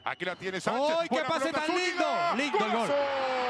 Aquí la tiene Sánchez. ¡Ay, qué pase tan lindo! Lindo el gol.